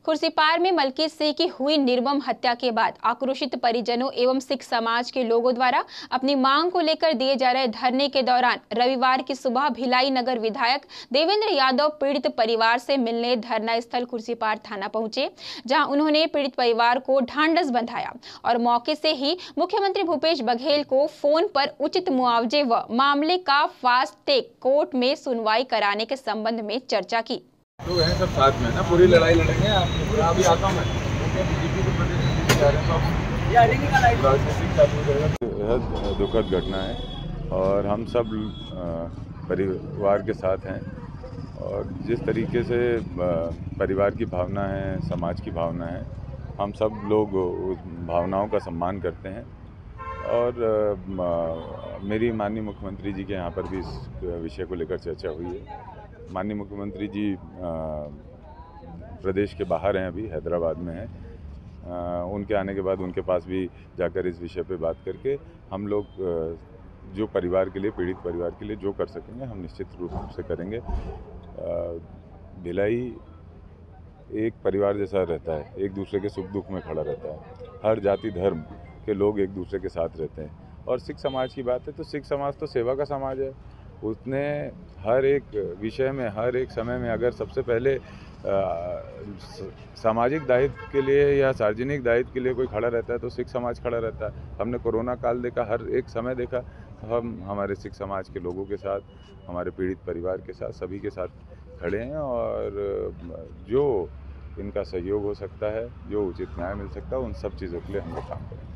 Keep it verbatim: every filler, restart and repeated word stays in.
खुर्सीपार में मलकीत सिंह की हुई निर्मम हत्या के बाद आक्रोशित परिजनों एवं सिख समाज के लोगों द्वारा अपनी मांग को लेकर दिए जा रहे धरने के दौरान रविवार की सुबह भिलाई नगर विधायक देवेंद्र यादव पीड़ित परिवार से मिलने धरना स्थल खुर्सीपार थाना पहुंचे, जहां उन्होंने पीड़ित परिवार को ढांढस बंधाया और मौके से ही मुख्यमंत्री भूपेश बघेल को फोन पर उचित मुआवजे व मामले का फास्ट ट्रैक कोर्ट में सुनवाई कराने के संबंध में चर्चा की। लोग हैं सब साथ में ना, पूरी लड़ाई लड़ेंगे। आप अभी आता हूँ मैं, बीजेपी के प्रदेश जा रहे हैं तो राजनीतिक चालू रहेगा। बेहद दुखद घटना है और हम सब परिवार के साथ हैं और जिस तरीके से परिवार की भावना है, समाज की भावना है, हम सब लोग उस भावनाओं का सम्मान करते हैं। और मेरी माननीय मुख्यमंत्री जी के यहाँ पर भी इस विषय को लेकर चर्चा हुई है। माननीय मुख्यमंत्री जी प्रदेश के बाहर हैं, अभी हैदराबाद में हैं। उनके आने के बाद उनके पास भी जाकर इस विषय पे बात करके हम लोग जो परिवार के लिए, पीड़ित परिवार के लिए जो कर सकेंगे हम निश्चित रूप से करेंगे। भिलाई एक परिवार जैसा रहता है, एक दूसरे के सुख दुख में खड़ा रहता है। हर जाति धर्म के लोग एक दूसरे के साथ रहते हैं। और सिख समाज की बात है तो सिख समाज तो सेवा का समाज है। उसने हर एक विषय में, हर एक समय में अगर सबसे पहले सामाजिक दायित्व के लिए या सार्वजनिक दायित्व के लिए कोई खड़ा रहता है तो सिख समाज खड़ा रहता है। हमने कोरोना काल देखा, हर एक समय देखा, हम हमारे सिख समाज के लोगों के साथ, हमारे पीड़ित परिवार के साथ, सभी के साथ खड़े हैं। और जो इनका सहयोग हो सकता है, जो उचित न्याय मिल सकता है, उन सब चीज़ों के लिए हम लोग काम करेंगे।